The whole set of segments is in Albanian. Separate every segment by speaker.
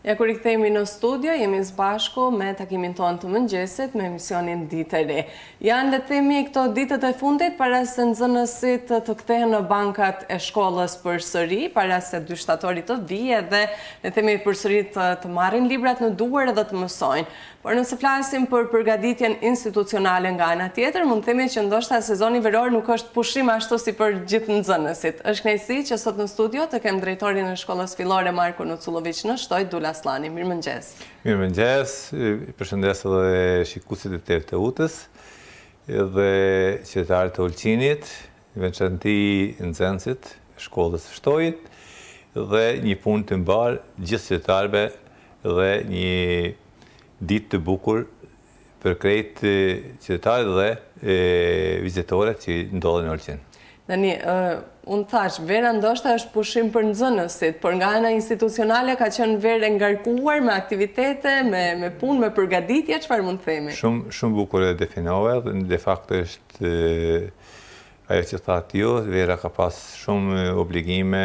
Speaker 1: Ja kur I kthehemi në studio, jemi së bashku me takimin tonë të mëngjesit me emisionin Ditë e Re. Janë le të themi këto ditët e fundit para se nxënësit të kthehen në bankat e shkollës përsëri, para se 2 shtatorit të vijë dhe le të themi përsëri të marrin librat në duar dhe të mësojnë. Por nëse flasim për përgatitjen institucionale nga ana tjetër, mund të themi që ndoshta sezoni veror nuk është pushim ashtu si për gjithë nxënësit. Është kënaqësi që sot në studio të kem drejtorin e shkollës fillore Marko Nucullović në Shtoj, Dula Slani. Mirëmëngjes.
Speaker 2: Mirëmëngjes, përshëndes edhe shikuesit e TV-s dhe qytetarët e Ulqinit, veçanti nxënësit e shkollës së Shtojit dhe një punë të mbar gjithë qytetarëve dhe një ditë të bukur për krejt qytetarët dhe vizitorët që ndodhen në Ulqin.
Speaker 1: Tani, unë thash, vera ndoshta është pushim për nxënësit, por nga ana institucionale ka qenë verë e ngarkuar me aktivitete, me punë, me përgatitje, çfarë mund të themi?
Speaker 2: Shumë bukur e definove, dhe de facto është ajo që thatë ju, vera ka pas shumë obligime,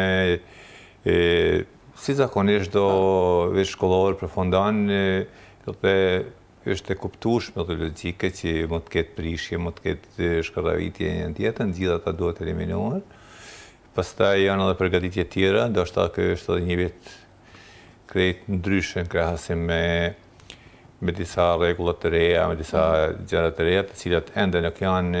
Speaker 2: si zakonisht do veç shkollor përfundon, dhe është e kuptueshme dhe logjike që mund të ketë prishje, mund të ketë shkërravitje një tjetër, gjithë ata duhet eliminuar. Pastaj janë edhe përgatitje tjera, ndoshta ky është edhe një vit krejt ndryshe në krahasim me disa rregulla të reja, me disa gjëra të reja, të cilat ende nuk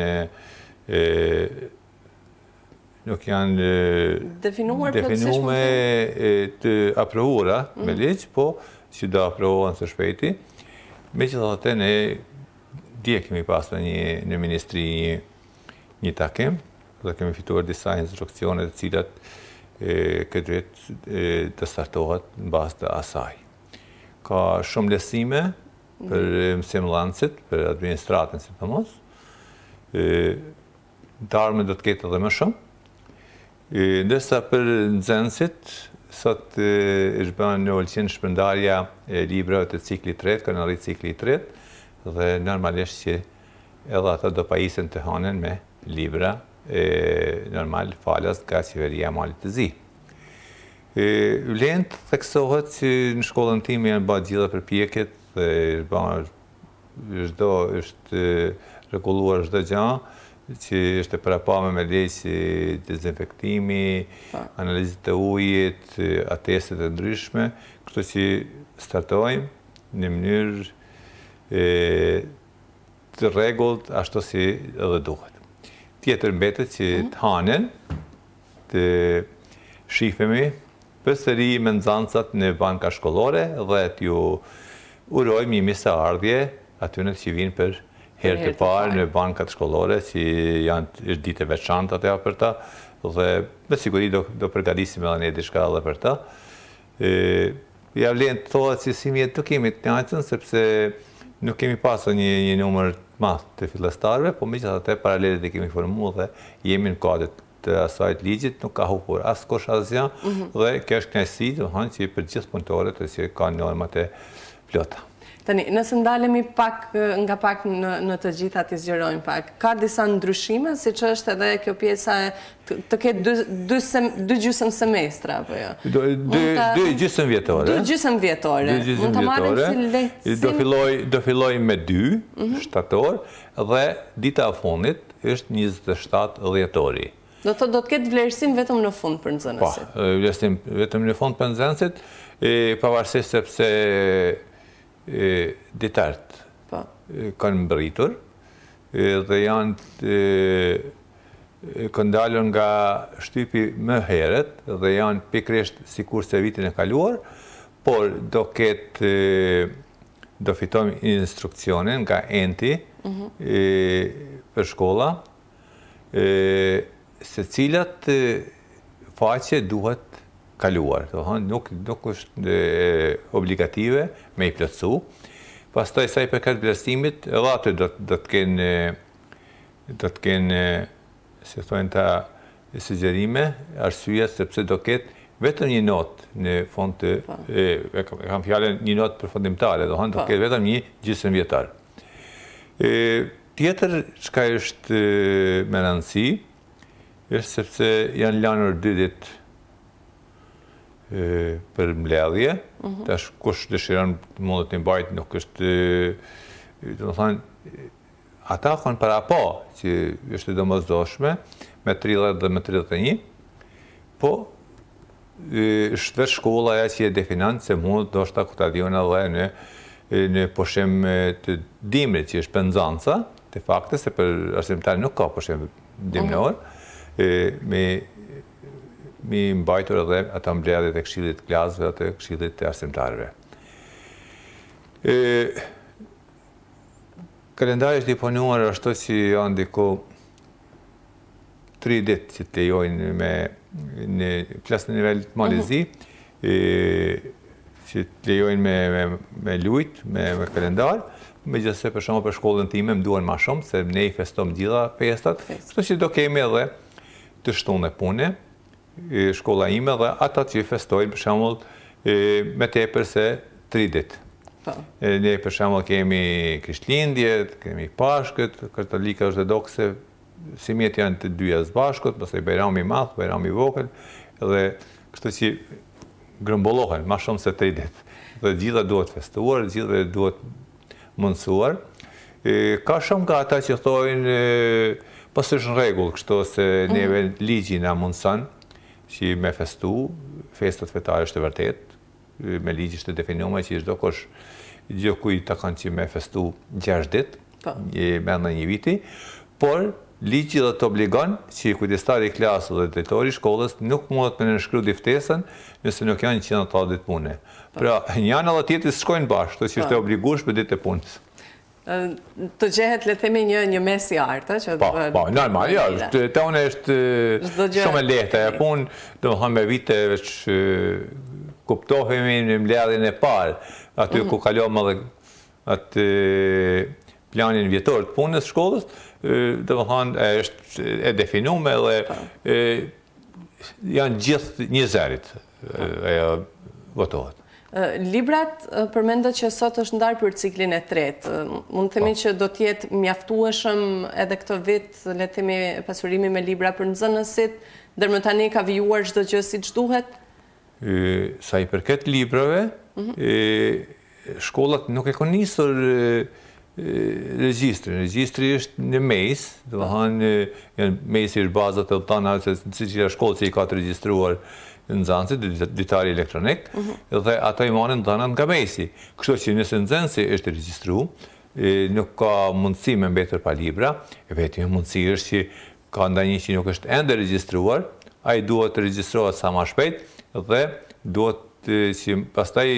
Speaker 2: janë definuar të aprovuara me ligj, po që do aprovohen së shpejti. Megjithatë, ne dje kemi pasur në ministri një takim dhe kemi fituar disa instrukcione të cilat këtë vit të startohet në bazë të asaj. Ka shumë lehtësime për mësimdhënësit, për administratën sidomos. Darme do të ketë edhe më shumë. Ndërsa për nxënësit, sot është bën në Ulqin shpërndarja e librave të ciklit 3, kanë arrit cikli 3, dhe normalisht që edhe ata do pajisen të hanen me libra normal falas nga qeveria e Malit të Zi. Vlen të theksohet që në shkollën time janë bërë gjitha përpjekjet dhe është rregulluar çdo gjë, që është e parapame me legjë dezinfektimi, analizët e ujit, atestet e ndryshme, kështu që startojmë në mënyrë të rregullt ashtu si edhe duhet. Tjetër mbetet që të hanen, të shifemi përsëri me nxënësat në banka shkollore dhe t'ju urojmë një mirëseardhje atyre që vinë për herë të parë në bankat shkollore, që është ditë e veçantë atë për ta, dhe me siguri do përgatisim edhe ne diçka edhe për ta. Ja vlen të thohet që si mjetë të kemi të njëjtën, sepse nuk kemi pasur një numër të madh të fillestarëve, po megjithatë paralelet e kemi formuar dhe jemi në kuadër të asaj ligjit, nuk ka humbur askush asgjë, dhe kjo është kënaqësi, domethënë që për gjithë punëtorët që kanë normat e plota.
Speaker 1: Tani, nëse ndalemi nga pak në të gjitha të zgjerojmë pak, ka disa ndryshime, si që është edhe kjo pjesa të ketë 2 gjysmë semestra, apo jo?
Speaker 2: 2 gjysmë vjetore.
Speaker 1: 2 gjysmë vjetore. Mund të marrim si lehtësim?
Speaker 2: Do filloj me 2 shtator, dhe dita e fundit është 27 dhjetori.
Speaker 1: Do të ketë vlerësim vetëm në fund për nxënësit?
Speaker 2: Po, vlerësim vetëm në fund për nxënësit, pavarësisht sepse detartë kanë mbërritur dhe janë kanë dalur nga shtypi më herët dhe janë pikërisht sikur se vitin e kaluar, por do fitojmë instruksionin nga enti për shkolla, se cilat faqe duhet kaluar, nuk është obligative me I plotësu. Pastaj sa I përket vlerësimit, edhe aty do të kenë si thonë ta sugjerime, arsye sepse do ketë vetëm një notë në fund të kam fjalën një notë përfundimtare, do ketë vetëm një gjysmë vjetar. Tjetër çka është me rëndësi, është sepse janë lanur 2 ditë për mbledhje. Tash kush dëshiron mundet të mbajt, nuk është, do të thonë, ata kanë para pa, që është domosdoshme, me 30 dhe me 31, po është vetë shkolla ajo që e definon se mund do shta ku ta dion edhe në pushim të dimrit, që është penzanca, të fakte se për arsimtar nuk ka pushim dimnor, mi mbajtur edhe ata mbledhjet e këshillit të klasëve atë këshillit të arsimtarëve. Kalendari është disponuar ashtu që janë diku 3 ditë që të lejojnë në plasë në nivel të malizi, që të lejojnë me lujt, me kalendar, me gjithse për shumë për shkollën time më duan ma shumë, se ne i festojmë gjitha festat, kështu që do kemi edhe të shtunë e pune, shkolla ime dhe ata që i festojnë për shembull me tepër se 3 ditë. Ne për shembull kemi Krishtlindjet, kemi Pashkët, katolika ortodokse, simjet janë të dyja së bashkut, pastaj Bajrami i Madh, Bajrami i Vogël, dhe kështu që grëmbullohen më shumë se 3 ditë. Dhe gjitha duhet festuar, gjitha duhet mundësuar. Ka shumë nga ata që thojnë pas është në rregull, kështu se neve ligji na mundson që me festu, festat fetare është e vërtet, me ligj është definuar që çdo kush gjë kujt ta kanë që me festu 6 ditë, brenda një viti, por ligji do të obligon që kujdestari i klasës dhe drejtori i shkollës nuk mundet me nënshkruaj diftesën nëse nuk janë 180 ditë pune. Pra, njëna dhe tjetri shkojnë bashkë, kështu që është e obligueshme për ditë e punës.
Speaker 1: Të gjehet, le themi, një mes i artë, që
Speaker 2: normal, ja, tonë është shumë e lehtë e punë, domethënë me vite veç kuptohemi në mbledhjen e parë, aty ku kalojmë edhe atë planin vjetor të punës shkollës, domethënë është e definuar dhe janë gjithë një zërit ajo votohet.
Speaker 1: Librat përmendet që sot është ndarë për ciklin e tretë. Mund të themi që do të jetë mjaftueshëm edhe këtë vit, le të themi, pasurimi me libra për nxënësit, ndër më tani ka vijuar çdo gjë siç duhet?
Speaker 2: Sa i përket librave, shkollat nuk e kanë nisur regjistrin. Regjistri është në mes, domethënë janë mesi është bazat e tona se cila shkollë që i ka të regjistruar nxënësit, ditari elektronik, dhe ato i marrin dhënat nga mesi. Kështu që nëse nxënësi është regjistruar, nuk ka mundësi me mbetur pa libra, vetëm mundësi është që ka ndonjë që nuk është ende regjistruar, ai duhet të regjistrohet sa më shpejt dhe duhet që pastaj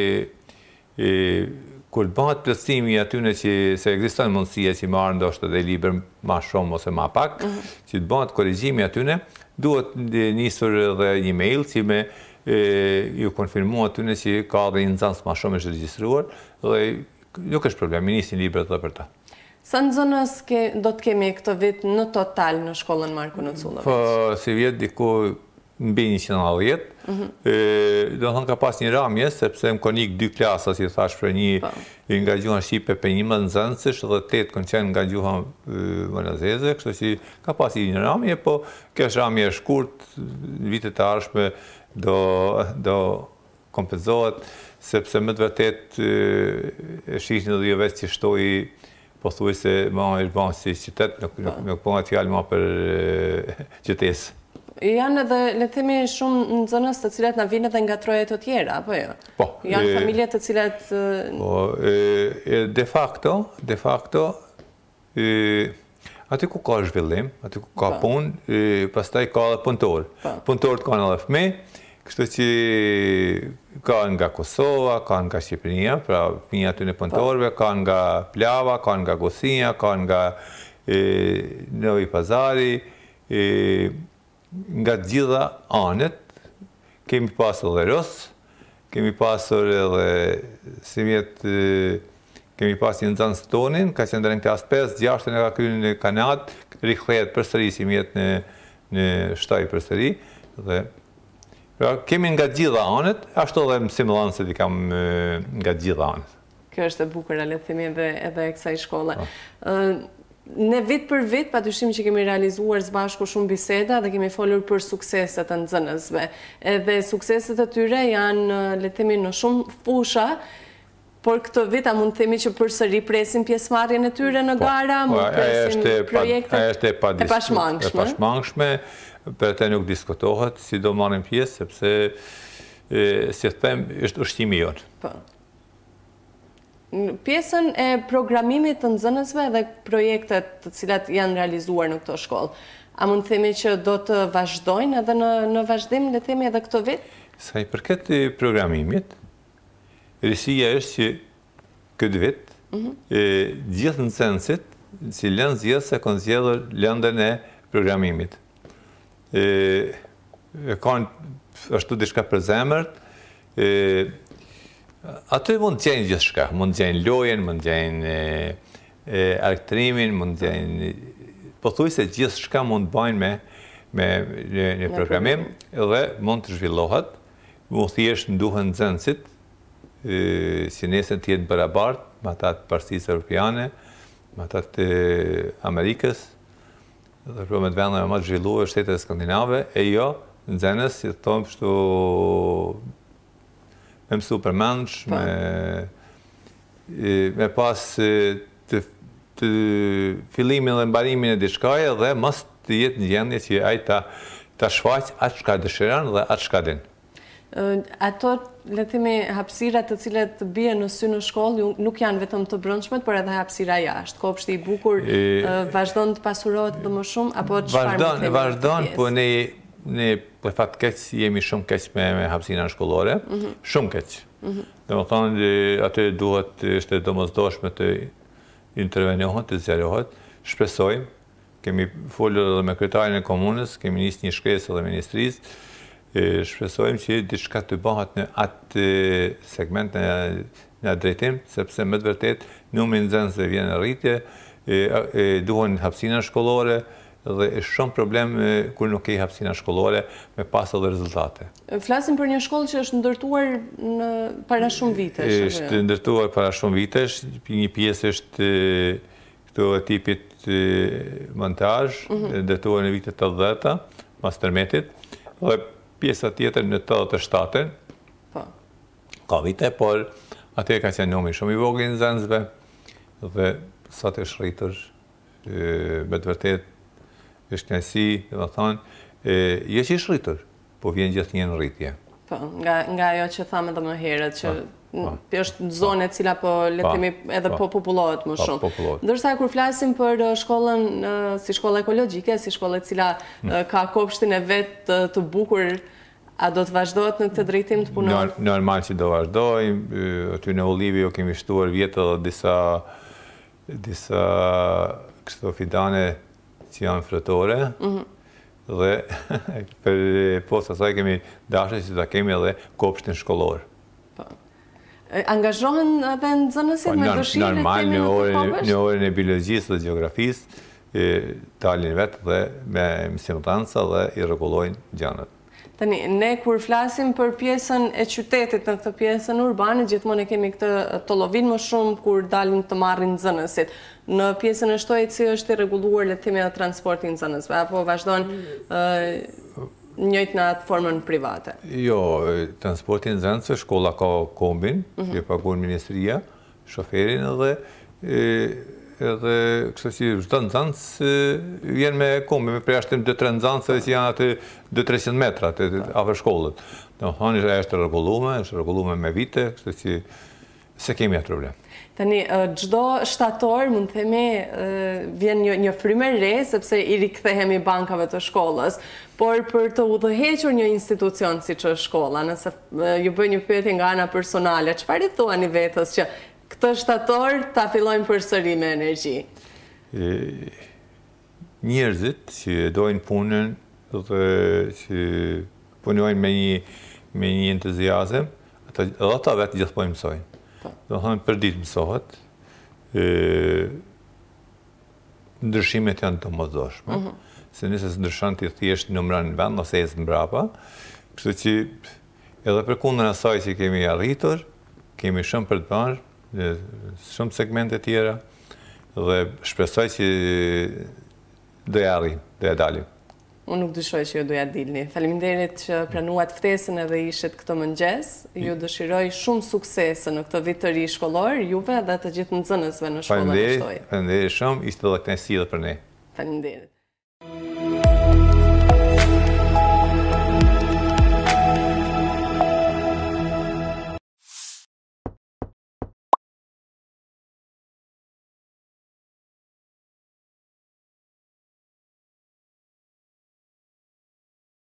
Speaker 2: kur të bëhet plotësimi atyne që se ekziston mundësia që marrin ndoshta dhe libër më shumë ose më pak, që të bëhet korrigjimi atyne, duhet nisur edhe një mail që me ju konfirmu atyne që ka dhe një nxënës më shumë është regjistruar dhe nuk është problem, nisin librat edhe për ta.
Speaker 1: Sa nxënës do të kemi këtë vit në total në shkollën Marko Noculović?
Speaker 2: Po, si vjet diku mbi 190, do të thonë ka pas një ramje, sepse më konik 2 klasa, si thash për një nga gjuha shqipe për 11 nxënësish dhe 8 kanë qenë nga gjuha monazeze, kështu që ka pas një ramje, po kjo është ramje e shkurt, vitet e ardhshme do kompenzohet, sepse më të vërtet e shihni edhe vetë që shtoi pothuajse më është bën si qytet, nuk po fjalë më për qytetesë.
Speaker 1: Janë edhe, le të themi, shumë nxënës të cilat na vinë edhe nga trojet të tjera, apo jo?
Speaker 2: Po.
Speaker 1: Janë familje të cilat...
Speaker 2: Po, de facto, aty ku ka zhvillim, aty ku ka punë, pastaj ka edhe punëtor. Punëtorët kanë edhe fëmijë, kështu që ka nga Kosova, ka nga Shqipëria, pra fëmijë aty në punëtorëve, ka nga Plava, ka nga Gosinja, ka nga Novi Pazari, nga gjitha anët, kemi pasur edhe Ros, kemi pasur edhe, si vjetë, kemi pasur një nxënës tonin, ka qenë në klasë 5, 6 në ka kryer në Kanat, rikthehet përsëri, si vjetë në shtaj përsëri, dhe pra, kemi nga gjitha anët, ashtu edhe mësimdhënësit i kam nga gjitha anët.
Speaker 1: Kjo është e bukur, le të themi, edhe e kësaj shkolle. Ne vit për vit, patyshim që kemi realizuar së bashku shumë biseda dhe kemi folur për sukseset të nxënësve. Edhe sukseset e tyre janë, le të themi, në shumë fusha, por këtë vit a mund të themi që përsëri presim pjesëmarrjen e tyre në gara, mund presim projektet e pashmangshme.
Speaker 2: E pashmangshme, për të nuk diskutohet si do marrim pjesë, sepse, si të them, është ushtimi jonë.
Speaker 1: Pjesën e programimit të nxënësve dhe projektet të cilat janë realizuar në këto shkollë, a mund të themi që do të vazhdojnë edhe në vazhdim, le të themi edhe këtë vit?
Speaker 2: Sa i përket programimit, rësia është që këtë vit, gjithë nxënësit që lënë zgjedhës e kanë zgjedhur lëndën e programimit. Kanë ashtu diçka për zemërt, aty mund të gjenë gjithë shka, mund të gjenë lojen, mund të gjenë arktrimin, mund të gjenë, po thuj se gjithë shka mund të bajnë me një programim, edhe mund të zhvillohet, mu thjesht nduhen nxënësit, si nesën të jetë barabartë, me ata të Partisë Europiane, me ata të Amerikës, dhe për me të vendeve më të zhvilluar shtetet skandinave, e jo nxënës, si të thonë pështu me mësu përmendsh, me pas të fillimin dhe mbarimin e diçkaje dhe mos të jetë në gjendje që ai ta shfaq atë çka dëshiron dhe atë çka din.
Speaker 1: Ato, le të themi, hapësirat të cilat bien në sy në shkollë nuk janë vetëm të brendshmet, por edhe hapësira jashtë. Kopshti i bukur vazhdon të pasurohet edhe më shumë apo çfarë mund të themi?
Speaker 2: Vazhdon, po ne për fat keq jemi shumë keq me hapësinën shkollore, shumë keq. Domethënë aty duhet është domosdoshme të intervenohet, të zgjerohet. Shpresojmë, kemi folur edhe me kryetarin e komunës, kemi nisë një shkresë edhe ministrisë, shpresojmë që diçka të bëhet në atë segment në drejtim, sepse me të vërtet numri i nxënësve vjen në rritje, duhen hapësina shkollore, dhe është shumë problem kur nuk ke hapësina shkollore me pas edhe rezultate.
Speaker 1: Flasim për një shkollë që është ndërtuar para shumë vitesh.
Speaker 2: Është ndërtuar para shumë vitesh, një pjesë është këto e tipit montazh, ndërtuar në vitet 80-ta, pas tërmetit, dhe pjesa tjetër në 87-ën. Ka vite, por atë ka qenë numri shumë i vogël i nxënësve dhe sa të është rritur, me të vërtet është kënaqësi, do të thonë, jo që është rritur, po vjen gjithnjë në rritje.
Speaker 1: Po, nga ajo që thamë edhe më herët, që është zone e cila po le të themi edhe po popullohet më shumë. Ndërsa kur flasim për shkollën si shkollë ekologjike, si shkollë e cila ka kopshtin e vet të bukur, a do të vazhdohet në këtë drejtim të punohet?
Speaker 2: Normal që do vazhdojmë, aty në Ullivio kemi shtuar vjetë edhe disa kështu fidane që janë frutore, dhe për post asaj kemi dashur që ta kemi edhe kopshtin shkollor.
Speaker 1: Angazhohen edhe nxënësit me dëshirë e kemi në të kopësht?
Speaker 2: Në orën e biologjisë dhe gjeografisë, dalin vetë dhe me simultanca dhe i rregullojnë gjërat.
Speaker 1: Tani, ne kur flasim për pjesën e qytetit në këtë pjesën urbane, gjithmonë e kemi këtë të lovin më shumë kur dalin të marrin nxënësit. Në pjesën e shtojit si është i rregulluar le të themi edhe transporti i nxënësve, apo vazhdon njëjtë në atë formën private?
Speaker 2: Jo, transporti i nxënësve, shkolla ka kombin, që paguon ministria, shoferin edhe kështu që çdo nxënës vjen me kombi, me përjashtim 2-3 nxënësve që janë aty 200-300 metra afër shkollës. Domethënë është rregulluar me vite, kështu që se kemi atë problem.
Speaker 1: Tani, çdo shtator, mund të themi, vjen një frymë re, sepse i rikthehemi bankave të shkollës, por për të udhëhequr një institucion si që shkolla, nëse ju bëj një pyetje nga ana personale, çfarë i thuani vetës që këtë shtator ta fillojmë përsëri me energji?
Speaker 2: Njerëzit që dojnë punën dhe që punojnë me një entuziazëm, ata vetë gjithmonë mësojnë. Do thonë për ditë mësohet, ndryshimet janë domosdoshme, se nëse ndryshon ti thjesht numëron në vend ose ecën mbrapa, kështu që edhe përkundër asaj që kemi arritur, kemi shumë për të bërë, shumë segmente tjera, dhe shpresoj që doja arrim, doja dalim.
Speaker 1: Unë nuk dyshoj që ju doja dilni. Faleminderit që pranuat ftesën edhe ishit këtë mëngjes. Ju dëshiroj shumë suksese në këtë vit të ri shkollor, juve dhe të gjithë nxënësve në shkollën e Shtojë.
Speaker 2: Faleminderit shumë, ishte edhe kënaqësi edhe për ne.
Speaker 1: Faleminderit.